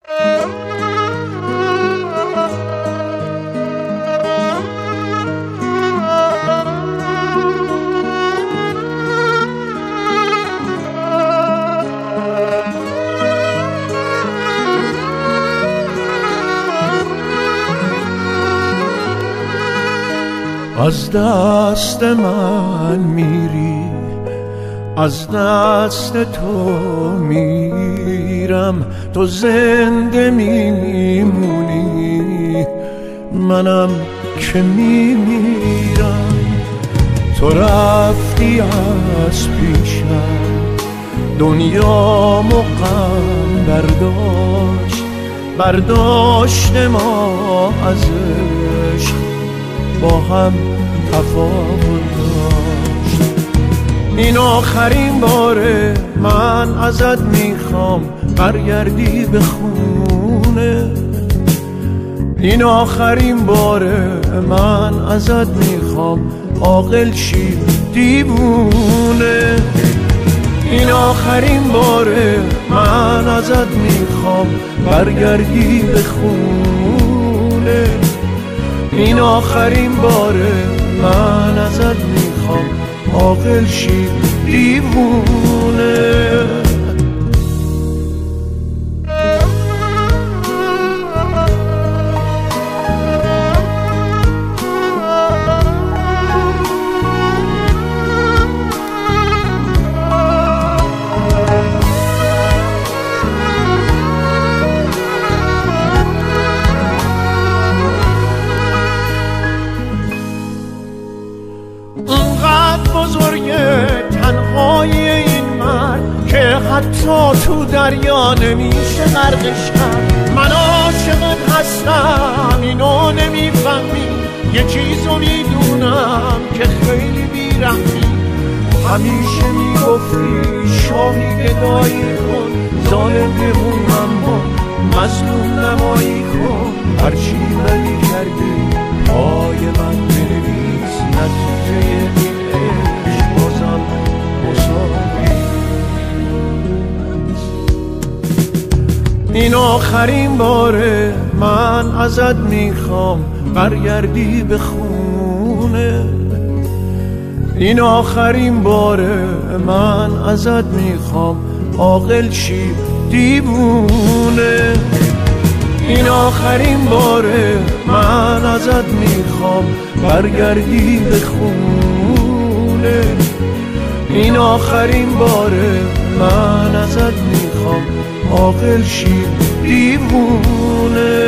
از دست من میری، از دست تو میرم، تو زنده میمونی، منم که میمیرم. تو رفتی از پیشم، دنیامو غم برداشت ما از عشق با هم تفاوت داشت. این آخرین باره من ازت میخوام برگردی به خونه، این آخرین باره من ازت میخوام عاقل شی دیوونه، این آخرین باره من ازت میخوام برگردی به خونه، این آخرین باره من ازت میخوام عاقل شی دیوونه. تنهایی این مرد که حتی تو دریا نمیشه غرقش کرد. من عاشقت هستم اینو نمیفهمی، یه چیزو میدونم که خیلی بیرحمی. همیشه میگفتی شاهی گدایی کن، ظالم بمون اما مظلوم نمایی کن. هرچی ولی کردی پای من بنویس، نتیجه این عشق بازم مساوی. این آخرین باره من ازت میخوام برگردی به خونه، این آخرین باره من ازت میخوام عاقل شی دیوونه، این آخرین باره من ازت میخوام برگردی به خونه، این آخرین باره من ازت میخوام عاقل شی دیوونه.